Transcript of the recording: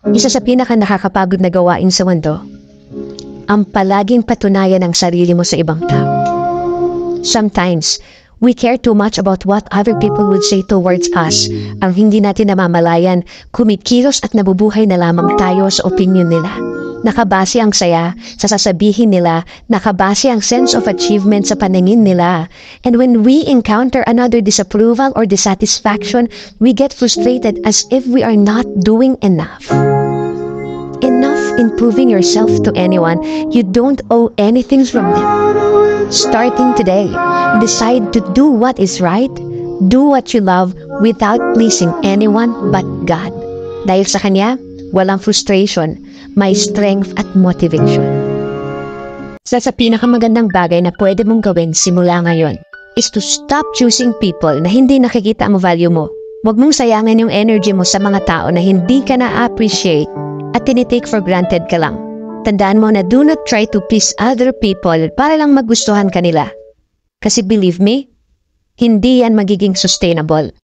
Isa sa pinaka nakakapagod na gawain sa mundo, ang palaging patunayan ang sarili mo sa ibang tao. Sometimes, we care too much about what other people would say towards us. Ang hindi natin namamalayan, kumikilos at nabubuhay na lamang tayo sa opinion nila. Nakabase ang saya sa sasabihin nila, nakabase ang sense of achievement sa paningin nila. And when we encounter another disapproval or dissatisfaction, we get frustrated as if we are not doing enough. Enough in proving yourself to anyone, you don't owe anything from them. Starting today, decide to do what is right, do what you love without pleasing anyone but God. Dahil sa Kanya, walang frustration, may strength at motivation. Sa pinakamagandang bagay na pwede mong gawin simula ngayon is to stop choosing people na hindi nakikita ang value mo. Huwag mong sayangin yung energy mo sa mga tao na hindi ka na-appreciate at tinitake for granted ka lang. Tandaan mo na do not try to please other people para lang magustuhan ka nila. Kasi believe me, hindi yan magiging sustainable.